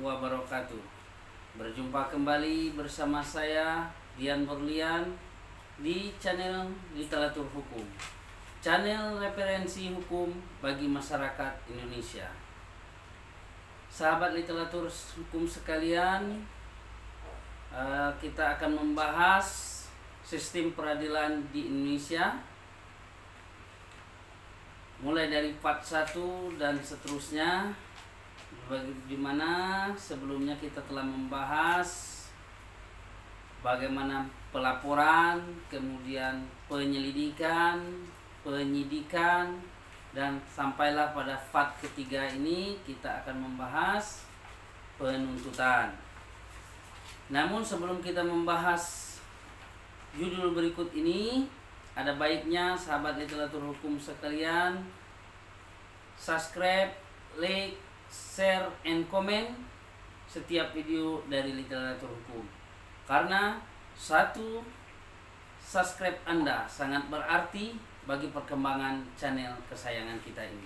wabarakatuh. Berjumpa kembali bersama saya Dian Berlian di channel Literatur Hukum, channel referensi hukum bagi masyarakat Indonesia. Sahabat literatur hukum sekalian, kita akan membahas sistem peradilan di Indonesia, mulai dari part 1 dan seterusnya, di mana sebelumnya kita telah membahas bagaimana pelaporan, kemudian penyelidikan, penyidikan, dan sampailah pada part ketiga ini kita akan membahas penuntutan. Namun sebelum kita membahas judul berikut ini, ada baiknya sahabat literatur hukum sekalian subscribe, like, share, and comment setiap video dari literatur hukum, karena satu subscribe Anda sangat berarti bagi perkembangan channel kesayangan kita ini.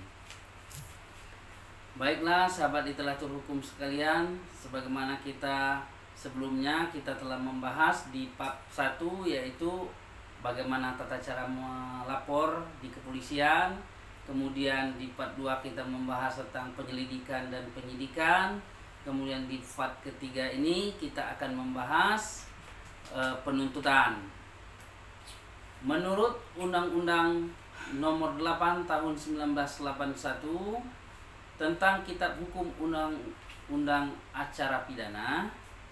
Baiklah sahabat literatur hukum sekalian, sebagaimana kita sebelumnya kita telah membahas di bab 1, yaitu bagaimana tata cara melapor di kepolisian. Kemudian di part 2 kita membahas tentang penyelidikan dan penyidikan. Kemudian di part ketiga ini kita akan membahas penuntutan. Menurut Undang-Undang Nomor 8 Tahun 1981 tentang Kitab Hukum Undang-Undang Acara Pidana,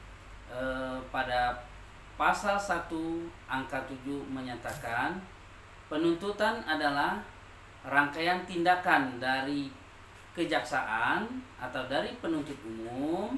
pada pasal 1 angka 7 menyatakan penuntutan adalah rangkaian tindakan dari kejaksaan atau dari penuntut umum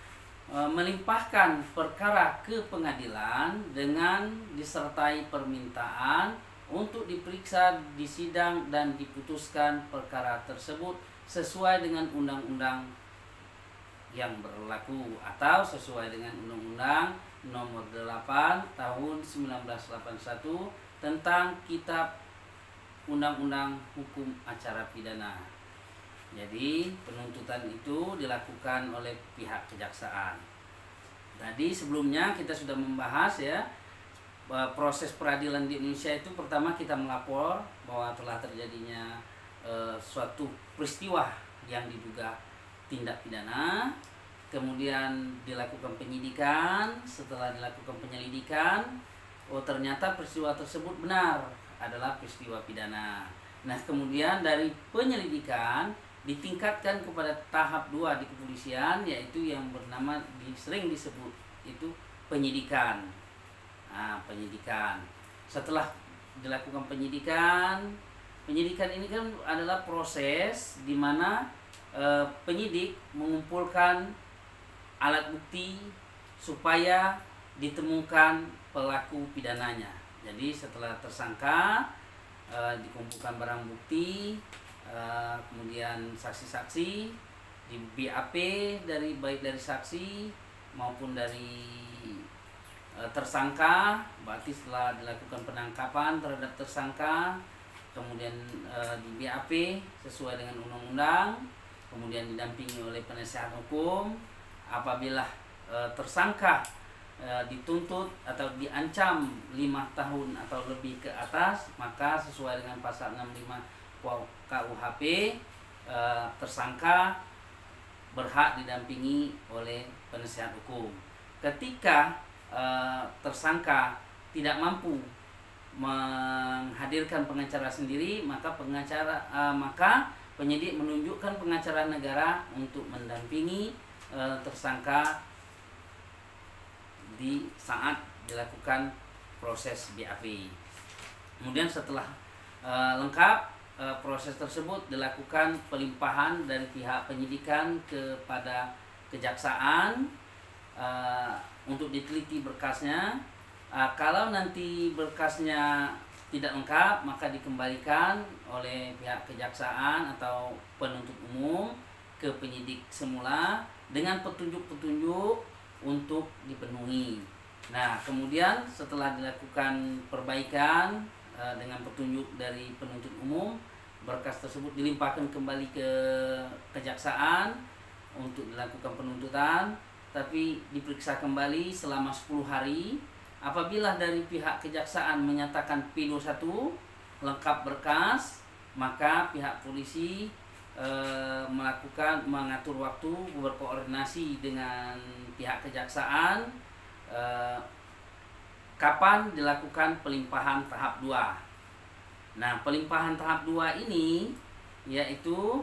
melimpahkan perkara ke pengadilan dengan disertai permintaan untuk diperiksa di sidang dan diputuskan perkara tersebut sesuai dengan undang-undang yang berlaku atau sesuai dengan Undang-Undang Nomor 8 Tahun 1981 tentang Kitab Undang-Undang Hukum Acara Pidana. Jadi penuntutan itu dilakukan oleh pihak kejaksaan. Tadi sebelumnya kita sudah membahas ya, proses peradilan di Indonesia itu pertama kita melapor bahwa telah terjadinya suatu peristiwa yang diduga tindak pidana. Kemudian dilakukan penyidikan. Setelah dilakukan penyelidikan, ternyata peristiwa tersebut benar adalah peristiwa pidana. Nah, kemudian dari penyelidikan ditingkatkan kepada tahap 2 di kepolisian, yaitu yang bernama sering disebut itu penyidikan. Nah, penyidikan. Setelah dilakukan penyidikan ini kan adalah proses di mana penyidik mengumpulkan alat bukti supaya ditemukan pelaku pidananya. Jadi setelah tersangka dikumpulkan barang bukti, kemudian saksi-saksi di BAP baik dari saksi maupun dari tersangka. Berarti setelah dilakukan penangkapan terhadap tersangka, kemudian di BAP sesuai dengan undang-undang, kemudian didampingi oleh penasihat hukum. Apabila tersangka dituntut atau diancam 5 tahun atau lebih ke atas, maka sesuai dengan pasal 65 KUHP, tersangka berhak didampingi oleh penasihat hukum. Ketika tersangka tidak mampu menghadirkan pengacara sendiri, maka penyidik menunjukkan pengacara negara untuk mendampingi tersangka di saat dilakukan proses BAP. Kemudian setelah lengkap proses tersebut, dilakukan pelimpahan dari pihak penyidikan kepada kejaksaan untuk diteliti berkasnya. Kalau nanti berkasnya tidak lengkap, maka dikembalikan oleh pihak kejaksaan atau penuntut umum ke penyidik semula dengan petunjuk-petunjuk untuk dipenuhi. Nah, kemudian setelah dilakukan perbaikan dengan petunjuk dari penuntut umum, berkas tersebut dilimpahkan kembali ke kejaksaan. untuk dilakukan penuntutan, tapi diperiksa kembali selama 10 hari. Apabila dari pihak kejaksaan menyatakan P21 lengkap berkas, maka pihak polisi mengatur waktu, berkoordinasi dengan pihak kejaksaan kapan dilakukan pelimpahan tahap 2. Nah, pelimpahan tahap 2 ini yaitu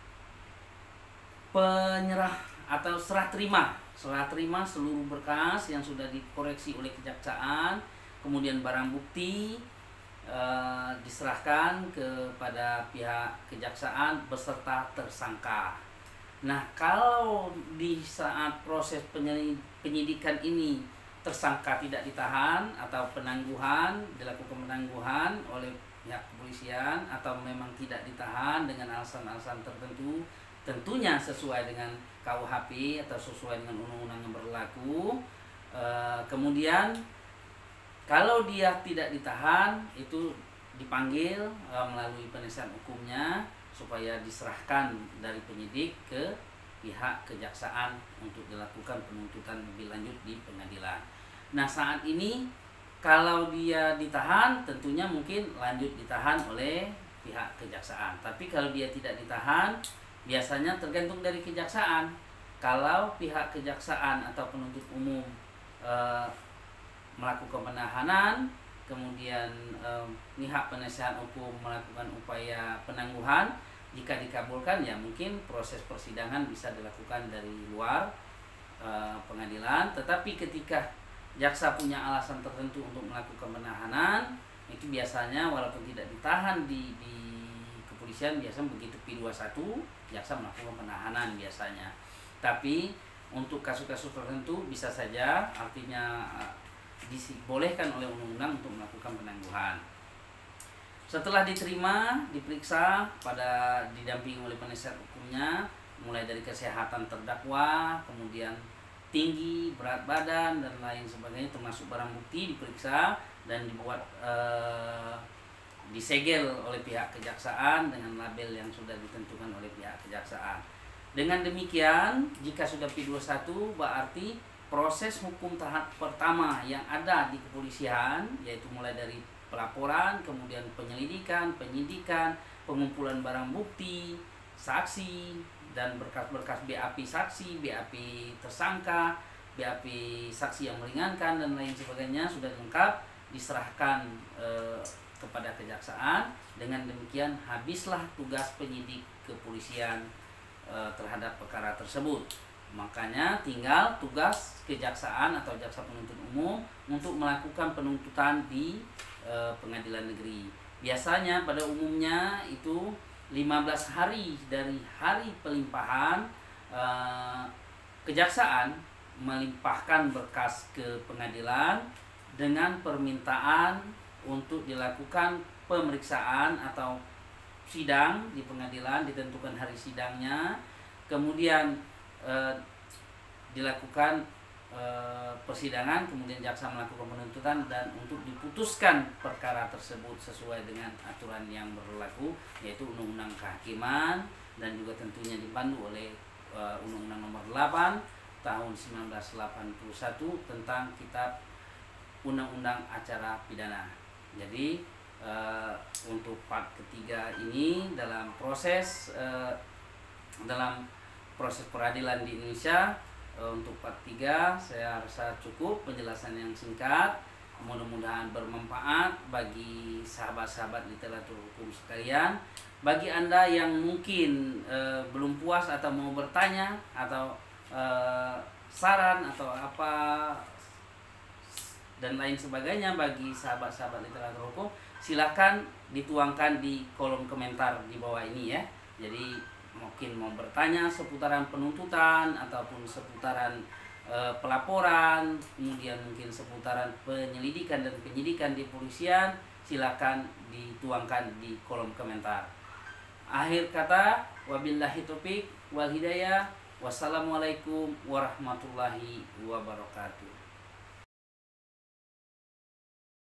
penyerah atau serah terima seluruh berkas yang sudah dikoreksi oleh kejaksaan, kemudian barang bukti diserahkan kepada pihak kejaksaan beserta tersangka. Nah, kalau di saat proses penyidikan ini tersangka tidak ditahan atau dilakukan penangguhan oleh pihak kepolisian, atau memang tidak ditahan dengan alasan-alasan tertentu, tentunya sesuai dengan KUHP atau sesuai dengan undang-undang yang berlaku. Kemudian kalau dia tidak ditahan, itu dipanggil melalui penasihat hukumnya supaya diserahkan dari penyidik ke pihak kejaksaan untuk dilakukan penuntutan lebih lanjut di pengadilan. Nah, saat ini kalau dia ditahan, tentunya mungkin lanjut ditahan oleh pihak kejaksaan. Tapi kalau dia tidak ditahan, biasanya tergantung dari kejaksaan. Kalau pihak kejaksaan atau penuntut umum melakukan penahanan, kemudian pihak penasihat hukum melakukan upaya penangguhan, jika dikabulkan ya mungkin proses persidangan bisa dilakukan dari luar pengadilan. Tetapi ketika jaksa punya alasan tertentu untuk melakukan penahanan, itu biasanya walaupun tidak ditahan di kepolisian, biasanya begitu P21 jaksa melakukan penahanan biasanya. Tapi untuk kasus-kasus tertentu bisa saja, artinya dibolehkan oleh undang-undang untuk melakukan penangguhan. Setelah diterima, diperiksa didampingi oleh penasihat hukumnya, mulai dari kesehatan terdakwa, kemudian tinggi, berat badan, dan lain sebagainya, termasuk barang bukti diperiksa dan dibuat disegel oleh pihak kejaksaan dengan label yang sudah ditentukan oleh pihak kejaksaan. Dengan demikian, jika sudah P21, berarti proses hukum tahap pertama yang ada di kepolisian, yaitu mulai dari pelaporan, kemudian penyelidikan, penyidikan, pengumpulan barang bukti, saksi, dan berkas-berkas BAP saksi, BAP tersangka, BAP saksi yang meringankan, dan lain sebagainya sudah lengkap, diserahkan kepada kejaksaan. Dengan demikian habislah tugas penyidik kepolisian terhadap perkara tersebut. Makanya tinggal tugas kejaksaan atau jaksa penuntut umum untuk melakukan penuntutan di pengadilan negeri. Biasanya pada umumnya itu 15 hari dari hari pelimpahan, kejaksaan melimpahkan berkas ke pengadilan dengan permintaan untuk dilakukan pemeriksaan atau sidang di pengadilan, ditentukan hari sidangnya, kemudian dilakukan persidangan, kemudian jaksa melakukan penuntutan, dan untuk diputuskan perkara tersebut sesuai dengan aturan yang berlaku, yaitu Undang-Undang Kehakiman, dan juga tentunya dipandu oleh Undang-Undang Nomor 8 Tahun 1981 tentang Kitab Undang-Undang Acara Pidana. Jadi untuk part ketiga ini dalam proses peradilan di Indonesia, untuk part 3 saya rasa cukup penjelasan yang singkat. Mudah-mudahan bermanfaat bagi sahabat-sahabat literatur hukum sekalian. Bagi Anda yang mungkin belum puas atau mau bertanya atau saran atau apa dan lain sebagainya bagi sahabat-sahabat literatur hukum, silakan dituangkan di kolom komentar di bawah ini ya. Jadi mungkin mau bertanya seputaran penuntutan ataupun seputaran pelaporan, kemudian mungkin seputaran penyelidikan dan penyidikan di kepolisian, silakan dituangkan di kolom komentar. Akhir kata, wabillahi taufiq wal hidayah. Wassalamualaikum warahmatullahi wabarakatuh.